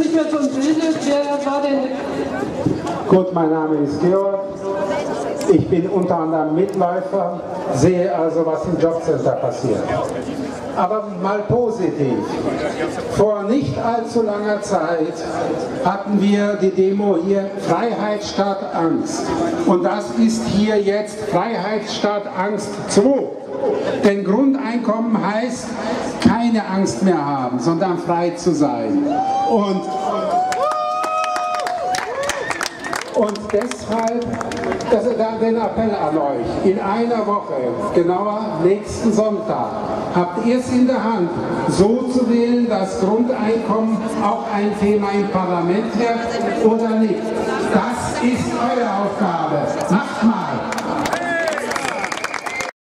nicht mehr so im Bilde. Wer war denn? Gut, mein Name ist Georg. Ich bin unter anderem Mitläufer, sehe also, was im Jobcenter passiert. Aber mal positiv. Vor nicht allzu langer Zeit hatten wir die Demo hier Freiheit statt Angst. Und das ist hier jetzt Freiheit statt Angst 2. Denn Grundeinkommen heißt, keine Angst mehr haben, sondern frei zu sein. Und deshalb den Appell an euch, in einer Woche, genauer nächsten Sonntag, habt ihr es in der Hand, so zu wählen, dass Grundeinkommen auch ein Thema im Parlament wird oder nicht. Das ist eure Aufgabe. Macht mal!